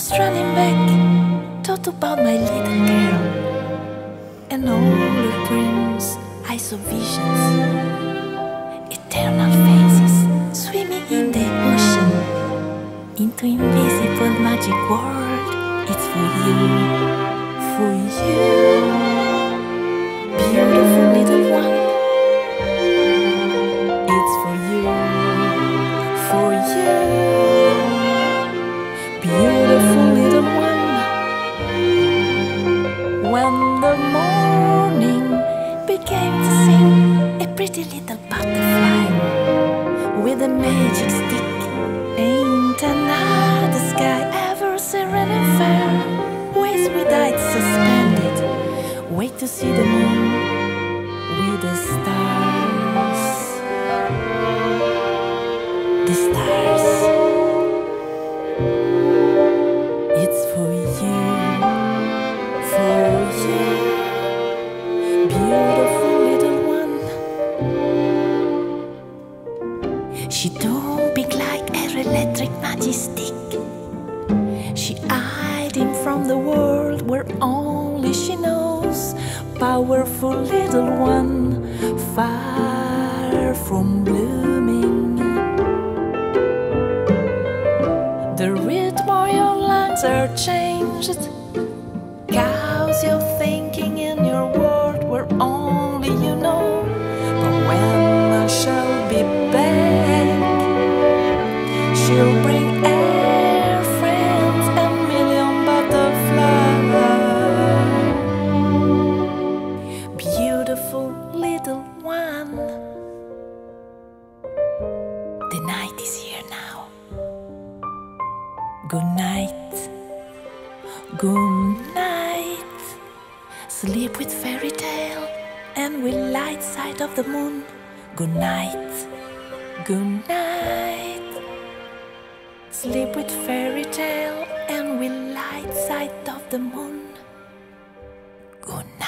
running back, thought about my little girl and all her dreams. I saw visions, eternal faces swimming in the ocean, into invisible magic world. It's for you, beautiful little one. It's for you, beautiful little one. When the morning began to sing, a pretty little butterfly with a magic stick, ain't another sky ever serene and fair. Waits with eyes suspended, wait to see the moon with the stars. The stars. It's for you, beautiful little one. She don't big like her electric magic stick. She hide him from the world where only she knows. Powerful little one, far from blooming. The rhythm of your lungs are changed, cause you're thinking in your world where only you know. But when I shall be back, she'll bring air, friends, and million butterflies. Beautiful little one. The night is here now. Good night, good night. Sleep with fairy tale and with light side of the moon. Good night, good night. Sleep with fairy tale and with light side of the moon. Good night.